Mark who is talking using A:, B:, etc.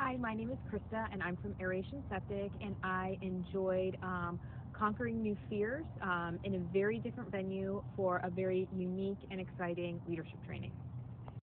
A: Hi, my name is Krista, and I'm from Aeration Septic, and I enjoyed conquering new fears in a very different venue for a very unique and exciting leadership training.